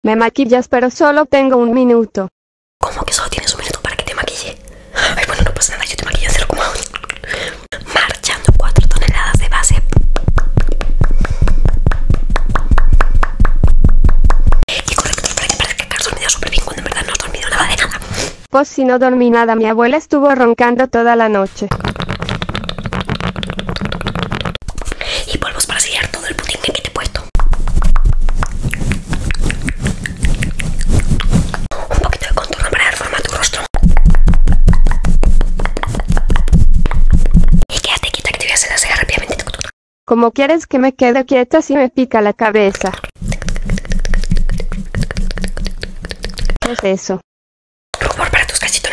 Me maquillas, pero solo tengo un minuto. ¿Cómo que solo tienes un minuto para que te maquille? Ay, bueno, no pasa nada, yo te maquillo en 0,1. Marchando 4 toneladas de base. Y corrector para que parezca que has dormido súper bien cuando en verdad no has dormido nada de nada. Pues si no dormí nada, mi abuela estuvo roncando toda la noche. Y polvos para sellar todo el putingue que te he puesto. Un poquito de contorno para dar forma a tu rostro. Y quédate quieta que te voy a hacer la ceja rápidamente. ¿Cómo quieres que me quede quieta si me pica la cabeza? ¿Qué es eso? Rubor para tus cachitos.